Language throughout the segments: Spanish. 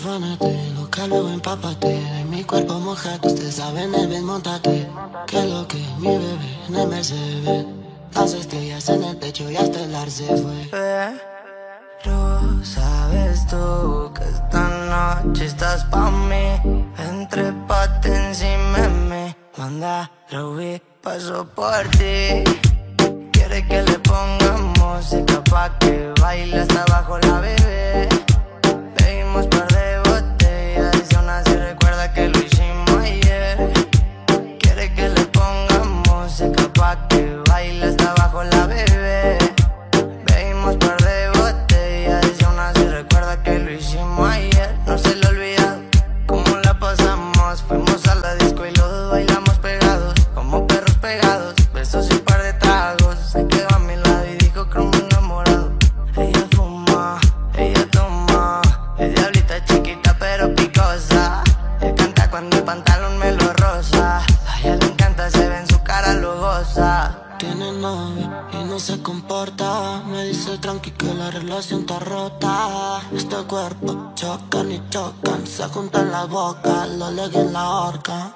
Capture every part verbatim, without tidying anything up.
desafánate, lo que luego empápate. De mi cuerpo mojado, usted sabe, Neves, montate. Que lo que mi bebé en el Mercedes. Las estrellas en el techo y hasta el ar se fue. Pero sabes tú que esta noche estás pa' mí. Entrépate encima de mí. Manda, Ruby, paso por ti. Quiere que le ponga música pa' que baile hasta abajo la bebé. Bebimos par de botellas y aún así recuerda que lo hicimos ayer. Quiere que le ponga música pa' que baile hasta abajo la bebé. Bebimos par de botellas y aún así recuerda que lo hicimos ayer. No se le olvida cómo la pasamos. Fuimos a la disco y los dos bailamos pegados, como perros pegados. Besos y un par de tragos. Se quedó a mi lado y dijo que me enamorado. Ella fuma, ella toma. Es diablita chiquita pero picosa. Él canta cuando el pantalón me lo roza. A ella le encanta, se ve en su cara, lo goza. Tiene novio y no se comporta. Me dice tranqui que la relación está rota. Este cuerpo chocan y chocan. Se juntan las bocas, lo leguen en la horca.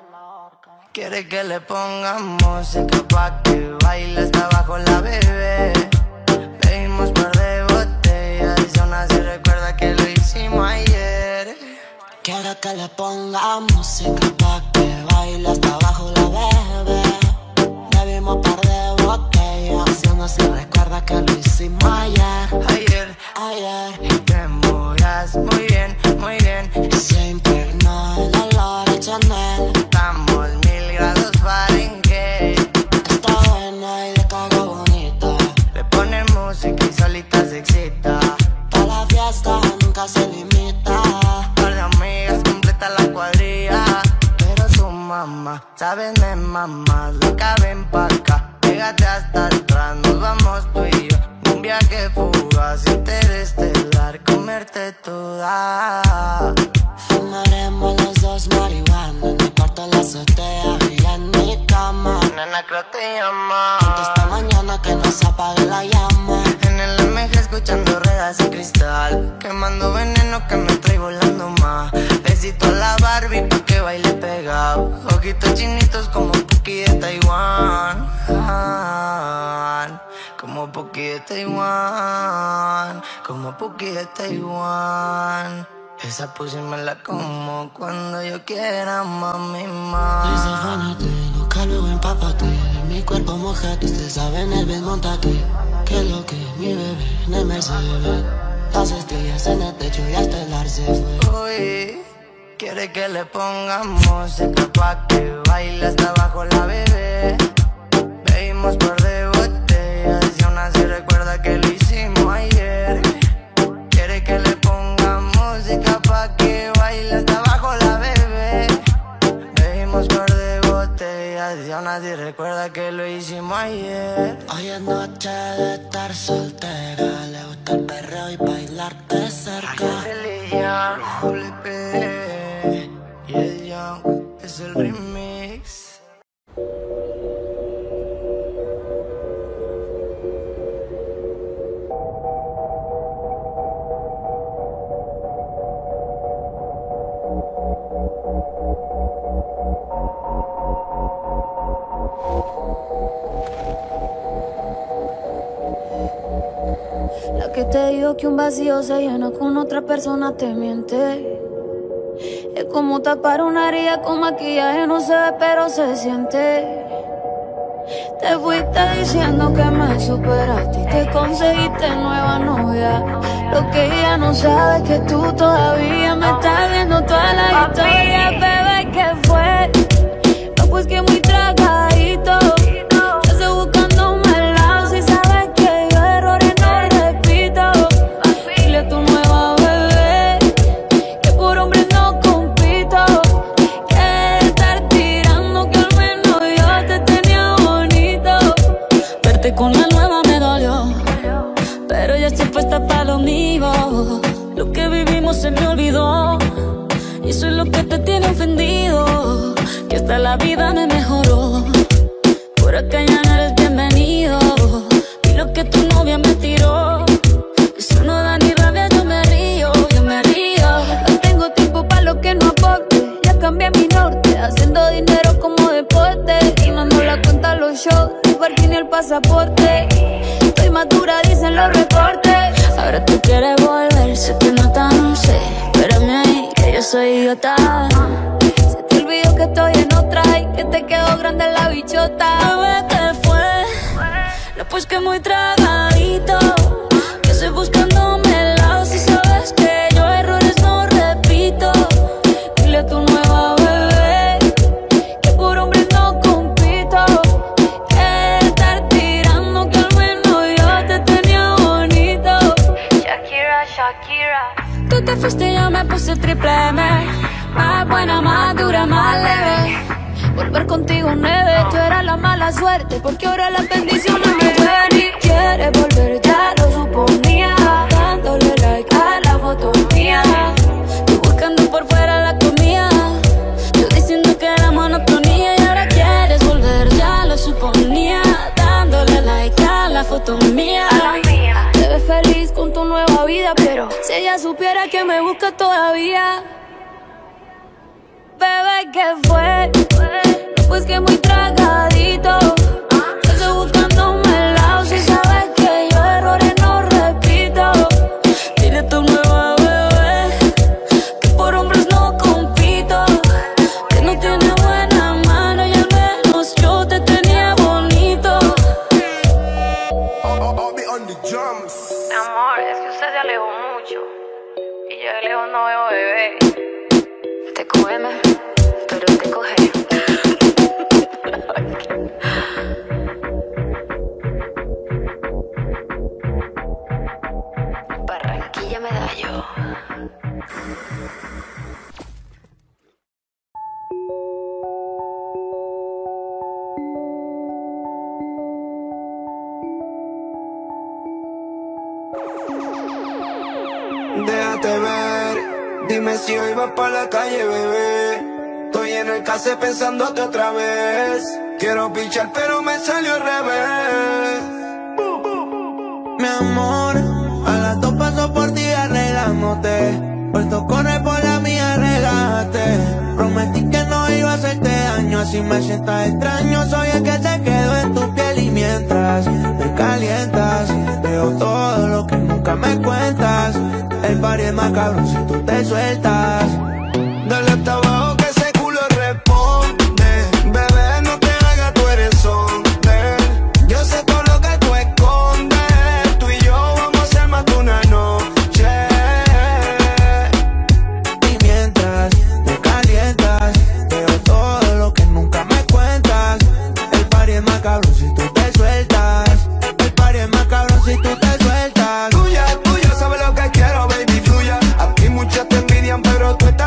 Quiere que le ponga música pa' que baile hasta abajo la bebé. Bebimos par de botellas y aún así recuerda que lo hicimos ayer. Quiere que le ponga música pa' que baile hasta abajo la bebé. Bebimos par de botellas y aún así recuerda que lo hicimos ayer. Ayer, Ayer. y te movías muy bien, muy bien. Y se impregnó el olor a Chanel. Estamos mil grados Fahrenheit. Está buena y de caga bonita. Le ponen música y solita se excita. Pa' la fiesta nunca se limita. Par de amigas completa la cuadrilla. Pero su mamá, sabes me mamá, loca ven pa' acá. Pégate hasta atrás, nos vamos tú y yo. Un viaje fugaz, interestelar, comerte toda. Fumaremos los dos marihuana. En mi cuarto en la azotea y en mi cama. Nena, creo te llama. Esta mañana que no se apague la llama. En el M G escuchando ruedas y cristal. Quemando veneno que me trae volando más. Besito a la Barbie pa' que baile pegado. Ojitos chinitos como Puki de Taiwán. Ah, como Puki de Taiwán. Como Puki de Taiwán. Esa pussy me la como cuando yo quiera, mami, más. Desafánate, lo que luego empápate. De mi cuerpo mojado, usted sabe, Neves, montate. Que lo que mi bebé en el Mercedes. Las estrellas en el techo y hasta el ar se fue. Uy, quiere que le ponga música pa' que baile hasta abajo la bebé. Bebimos par de botellas y aún así recuerda que lo hicimos ayer. Quiere que le ponga música pa' que baile hasta abajo la bebé. Bebimos par de botellas y aún así recuerda que lo hicimos ayer. Hoy es noche de estar soltera. Le gusta el perreo y bailarte cerca. Religión, doble P y el Young es el remix. La que te dijo que un vacío se llena con otra persona te miente. Es como tapar una herida con maquillaje, no se ve pero se siente. Te fuiste diciendo que me superaste y te conseguiste nueva novia. Lo que ella no sabe es que tú todavía me estás viendo toda la historia. Bebé, ¿qué fue? No, pues que muy tragadito. Yo estoy buscándome el lado si sabes que yo errores no repito. Dile a tu nueva bebé que por hombre no compito. Que estar tirando que al menos yo te tenía bonito. Verte con la nueva me dolió, pero ya estoy puesta para lo mío. Lo que vivimos se me olvidó y eso es lo que te tiene ofendido. Que hasta la vida me mejoró. Por acá ya no eres bienvenido. Y lo que tu novia me tiró, eso no da ni rabia, yo me río, yo me río. pasaporte. Estoy madura, dicen los reportes. Ahora tú quieres volver, sé que no tan sé. Espérame ahí, que yo soy idiota. Se te olvidó que estoy en otra y que te quedó grande la bichota. Bebé, ¿qué fue? No, pues que muy tragadito, que estoy buscándome el lado. Si sabes que yo errores no repito. Dile a tu nueva bebé que por hombre no compito. Que estar tirando, que al menos yo te tenía bonito. Shakira, Shakira. Tú te fuiste y yo me puse triple M. Más buena, más dura, más leve. Volver contigo nueve, tú eras la mala suerte, porque ahora las bendiciones me ven. Y quieres volver, ya lo suponía, dándole like a la foto mía. Tú buscando por fuera la comida, yo diciendo que era monotonía. Y ahora quieres volver, ya lo suponía, dándole like a la foto mía. Te ves feliz con tu nueva vida, pero si ella supiera que me busca todavía. Bebé, ¿qué fue? No, pues que muy tragadito, yo estoy buscándome el lado. Si sabes que yo errores no repito. Dile a tu nueva bebé que por hombres no compito. Que no tiene buena mano y al menos yo te tenía bonito. Mi amor, es que usted se alejó mucho y yo de lejos no veo bebé. Te cógeme, pero te coge. Barranquilla Medallo. Déjate ver, dime si hoy vas pa' la calle, bebé. Estoy en el case pensándote otra vez. Quiero pichar pero me salió al revés. Mi amor, a las dos paso por ti arreglándote. Puesto corre por la mía, relájate. Prometí que no iba a hacerte daño, así me sientas extraño. Soy el que se quedó en tu piel y mientras me calientas, veo todo lo que nunca me cuentas. El party es más cabrón si tú te sueltas. Dale hasta abajo que ese culo responde. Bebé, no te hagas, tú eres hombre. Yo sé todo lo que tú escondes. Tú y yo vamos a hacer más de una noche. Y mientras te calientas, veo todo lo que nunca me cuentas. El party es más cabrón si tú te sueltas. El party es más cabrón si tú te sueltas. Tuya, tuya, sabes lo que quiero, baby, fluya. Aquí muchas te envidian, pero tú estás